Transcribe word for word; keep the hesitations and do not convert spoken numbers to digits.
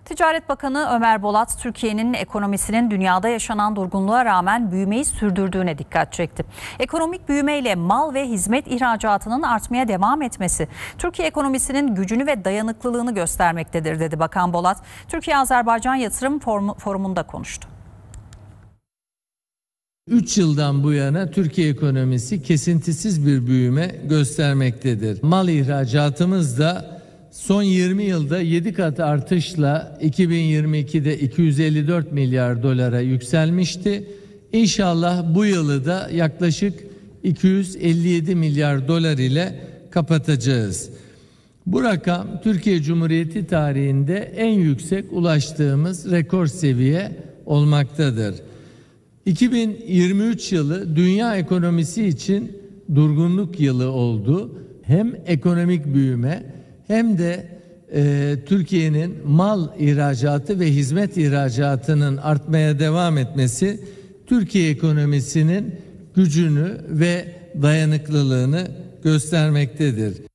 Ticaret Bakanı Ömer Bolat, Türkiye'nin ekonomisinin dünyada yaşanan durgunluğa rağmen büyümeyi sürdürdüğüne dikkat çekti. Ekonomik büyümeyle mal ve hizmet ihracatının artmaya devam etmesi, Türkiye ekonomisinin gücünü ve dayanıklılığını göstermektedir, dedi Bakan Bolat. Türkiye-Azerbaycan Yatırım Forumu'nda konuştu. üç yıldan bu yana Türkiye ekonomisi kesintisiz bir büyüme göstermektedir. Mal ihracatımız da son yirmi yılda yedi kat artışla iki bin yirmi ikide iki yüz elli dört milyar dolara yükselmişti. İnşallah bu yılı da yaklaşık iki yüz elli yedi milyar dolar ile kapatacağız. Bu rakam Türkiye Cumhuriyeti tarihinde en yüksek ulaştığımız rekor seviye olmaktadır. iki bin yirmi üç yılı dünya ekonomisi için durgunluk yılı oldu. Hem ekonomik büyüme hem de e, Türkiye'nin mal ihracatı ve hizmet ihracatının artmaya devam etmesi Türkiye ekonomisinin gücünü ve dayanıklılığını göstermektedir.